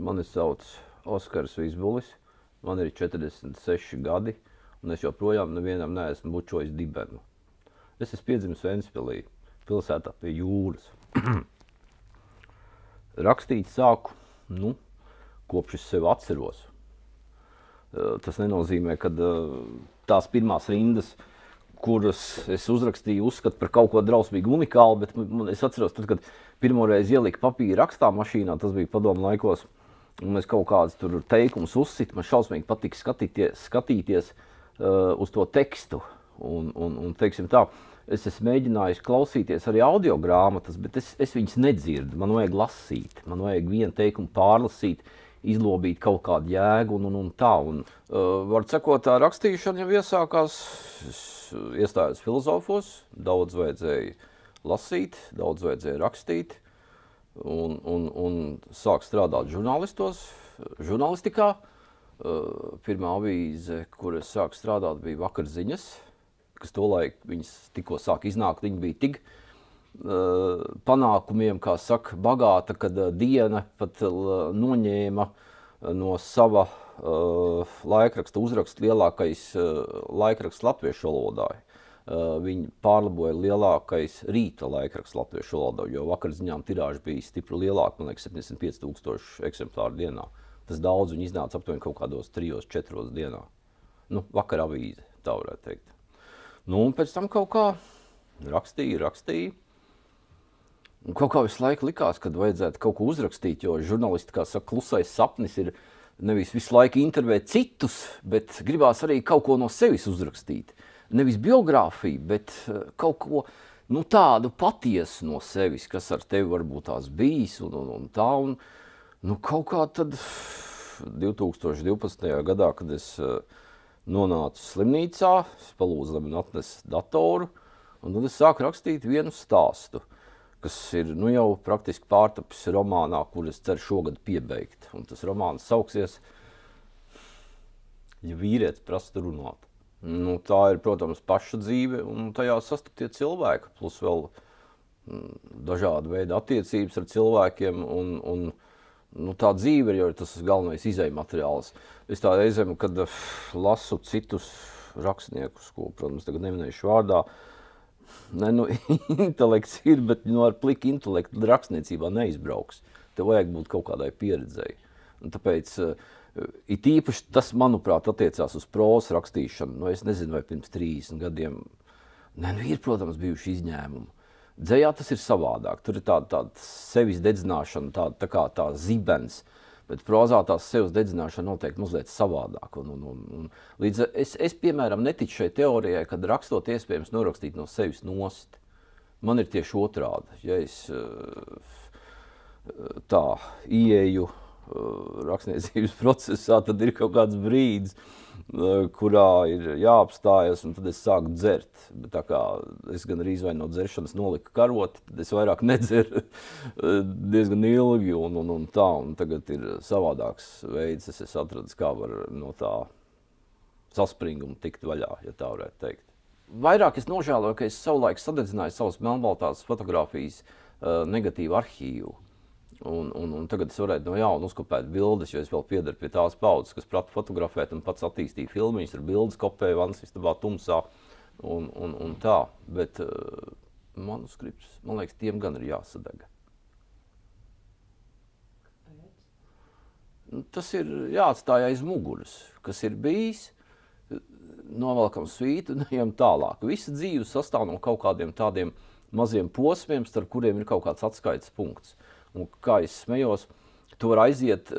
Mani sauc Oskars Vizbulis, man ir 46 gadi, un es joprojām nevienam neesmu bučojis dibenu. Es esmu piedzimis Ventspilī, pilsētā pie jūras. Rakstīt sāku, kopš es sevi atceros. Tas nenozīmē, ka tās pirmās rindas, kuras es uzrakstīju, uzskatu par kaut ko drausmīgi unikālu, bet es atceros, tad, kad pirmoreiz ieliku papīra rakstā mašīnā, tas bija padomu laikos, un es kaut kādus tur teikumus uzsitu, man šausmīgi patika skatīties uz to tekstu. Un teiksim tā, es esmu mēģinājis klausīties arī audio grāmatas, bet es viņas nedzirdu, man vajag lasīt, man vajag vienu teikumu pārlasīt, izlobīt kaut kādu jēgu un tā. Var sakot, tā rakstīšana jau iesākās, es iestājos filozofos, daudz vajadzēja lasīt, daudz vajadzēja rakstīt un sāk strādāt žurnālistikā. Pirmā avīze, kur es sāku strādāt, bija Vakarziņas, kas tolaik viņas tikko sāk iznākt, viņa bija tik panākumiem, kā saka, bagāta, kad Diena pat noņēma no sava laikraksta uzrakstu lielākais laikraksts latviešu valodā. Viņi pārlaboja lielākais Rīta laikraksts latviešu valodā, jo Vakarziņām tirāža bija stipri lielāka, man liekas, 75,000 eksemplāru dienā. Tas daudz, viņi iznāca aptuveni kaut kādos 3–4 dienā. Vakar avīze, tā varētu teikt. Un pēc tam kaut kā rakstīju. Un kaut kā visu laiku likās, kad vajadzētu kaut ko uzrakstīt, jo žurnālisti, kā saka, klusais sapnis ir nevis visu laiku intervēt citus, bet gribās arī kaut ko no sevis uzrakstīt. Nevis biogrāfiju, bet kaut ko tādu patiesu no sevis, kas ar tevi varbūt tās bijis un tā. Kaut kā tad 2012. gadā, kad es nonācu slimnīcā, es palūdzu, lai man atnes datoru, un tad es sāku rakstīt vienu stāstu, kas ir jau praktiski pārtapis romānā, kur es ceru šogad piebeigt. Un tas romāns sauksies Ja vīrietis prasa runāt. Tā ir, protams, paša dzīve, un tajā sastaptie cilvēki, plus vēl dažādi veidi attiecības ar cilvēkiem, un tā dzīve ir jau tas galvenais izejmateriāls. Es tā reizēm, kad lasu citus rakstniekus, ko, protams, tagad neminējuši vārdā, intelekts ir, bet ar pliku intelektu rakstniecībā neizbrauks. Tev vajag būt kaut kādai pieredzēji. Un tāpēc it īpaši tas, manuprāt, attiecās uz prózas rakstīšanu. Es nezinu, vai pirms 30 gadiem. Ir, protams, bijuši izņēmumi. Dzejā tas ir savādāk. Tur ir tāda sevis dedzināšana, tā zibens. Bet prózā tās sevis dedzināšana noteikti mazliet savādāk. Līdz es, piemēram, neticu šai teorijai, kad rakstot iespējams norakstīt no sevis nost. Man ir tieši otrādi. Ja es tā ieeju rakstniecības procesā, tad ir kaut kāds brīdis, kurā ir jāapstājas, un tad es sāku dzert. Bet tā kā es gan arī no dzeršanas noliku karoti, tad es vairāk nedzeru diezgan ilgi, un tā, un tagad ir savādāks veids, es esmu atradis, kā var no tā saspringuma tikt vaļā, ja tā varētu teikt. Vairāk es nožēloju, ka es savulaik sadedzināju savas melnbaltās fotogrāfijas negatīvu arhīvu. Un tagad es varētu no jauna uzkopēt bildes, jo es vēl piedaru pie tās paudzes, kas prata fotografēt un pats attīstīja filmiņas ar bildes, kopēju vannas istabā tumsā un tā. Bet manuskripts, man liekas, tiem gan ir jāsadega. Tas ir jāatstāj aiz muguras, kas ir bijis, novelkam svītu un ejam tālāk. Visa dzīve sastāv no kaut kādiem tādiem maziem posmiem, starp kuriem ir kaut kāds atskaites punkts. Un kā es smējos, tu var aiziet,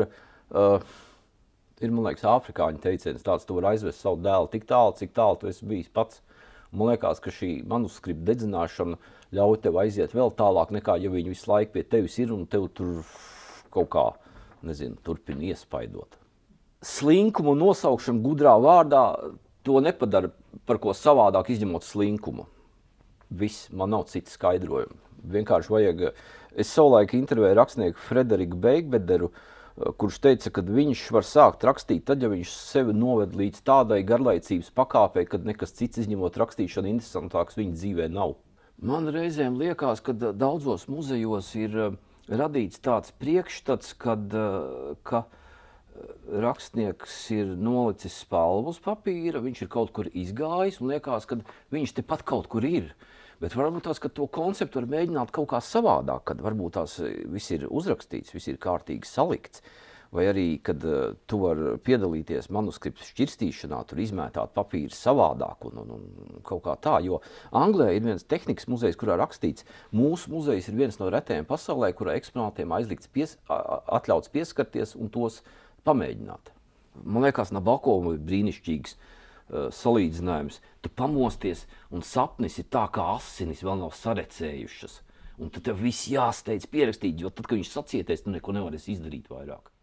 ir, man liekas, afrikāņu teiciens tāds, tu var aizvest savu dēlu tik tālu, cik tālu tu esi bijis pats. Un man liekas, ka šī manuskripta dedzināšana ļauj tev aiziet vēl tālāk nekā, ja viņi visu laiku pie tevis ir un tev tur kaut kā, nezinu, turpina iespaidot. Slinkumu nosaukšana gudrā vārdā to nepadara par ko savādāk izņemot slinkumu. Viss, man nav cits skaidrojumi. Vienkārši vajag. Es savulaik intervēju rakstnieku Frederiku Beigbederu, kurš teica, ka viņš var sākt rakstīt tad, ja viņš sevi noved līdz tādai garlaicības pakāpei, kad nekas cits izņemot rakstīšanu interesantāks viņa dzīvē nav. Man reizēm liekas, ka daudzos muzejos ir radīts tāds priekšstats, ka rakstnieks ir nolicis spalvu uz papīra, viņš ir kaut kur izgājis un liekas, ka viņš tepat kaut kur ir. Bet varbūt tās, ka to konceptu var mēģināt kaut kā savādāk, kad varbūt tās viss ir uzrakstīts, viss ir kārtīgi salikts. Vai arī, kad tu vari piedalīties manuskriptu šķirstīšanā, tur izmētāt papīru savādāk un kaut kā tā. Jo Anglijā ir viens tehnikas muzejs, kurā rakstīts, mūsu muzejs ir viens no retajiem pasaulē, kurā eksponātiem aizlikts atļauts pieskarties un tos pamēģināt. Man liekas, Nabokova ir brīnišķīgs salīdzinājums. Tu pamosties un sapnis ir tā, kā asinis vēl nav sarecējušas. Un tad tev viss jāsteidz pierakstīt, jo tad, kad viņš sacietēs, tu neko nevarēsi izdarīt vairāk.